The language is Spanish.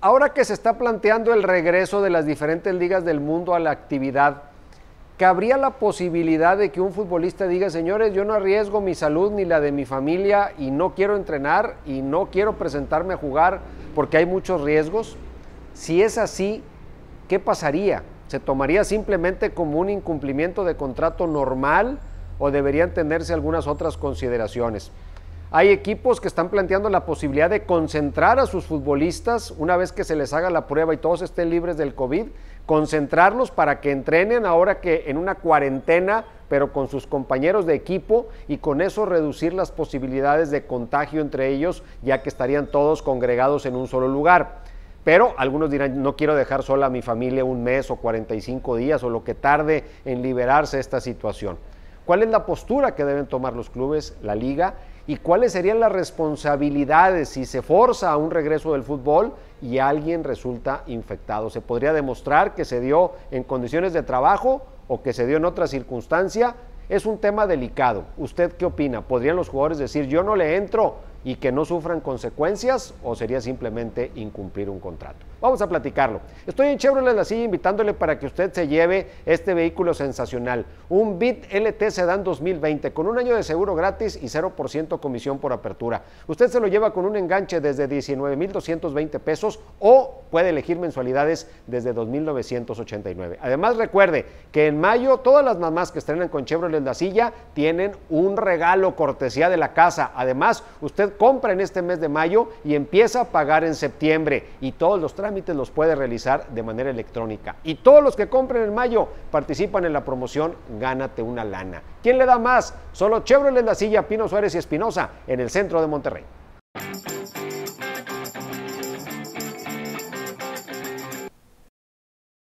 Ahora que se está planteando el regreso de las diferentes ligas del mundo a la actividad, ¿cabría la posibilidad de que un futbolista diga, señores, yo no arriesgo mi salud ni la de mi familia y no quiero entrenar y no quiero presentarme a jugar porque hay muchos riesgos? Si es así, ¿qué pasaría? ¿Se tomaría simplemente como un incumplimiento de contrato normal o deberían tenerse algunas otras consideraciones? Hay equipos que están planteando la posibilidad de concentrar a sus futbolistas una vez que se les haga la prueba y todos estén libres del COVID, concentrarlos para que entrenen ahora que en una cuarentena, pero con sus compañeros de equipo, y con eso reducir las posibilidades de contagio entre ellos, ya que estarían todos congregados en un solo lugar. Pero algunos dirán, no quiero dejar sola a mi familia un mes o 45 días o lo que tarde en liberarse esta situación. ¿Cuál es la postura que deben tomar los clubes, la liga? ¿Y cuáles serían las responsabilidades si se forza a un regreso del fútbol y alguien resulta infectado? ¿Se podría demostrar que se dio en condiciones de trabajo o que se dio en otra circunstancia? Es un tema delicado. ¿Usted qué opina? ¿Podrían los jugadores decir yo no le entro y que no sufran consecuencias o sería simplemente incumplir un contrato? Vamos a platicarlo. Estoy en Chevrolet La Silla invitándole para que usted se lleve este vehículo sensacional, un Beat LT Sedan 2020 con un año de seguro gratis y 0% comisión por apertura. Usted se lo lleva con un enganche desde 19,220 pesos o puede elegir mensualidades desde 2,989. Además recuerde que en mayo todas las mamás que estrenan con Chevrolet La Silla tienen un regalo cortesía de la casa. Además, usted compra en este mes de mayo y empieza a pagar en septiembre y todos los trámites los puede realizar de manera electrónica. Y todos los que compren en mayo participan en la promoción Gánate una lana. ¿Quién le da más? Solo Chevrolet La Silla, Pino Suárez y Espinosa en el centro de Monterrey.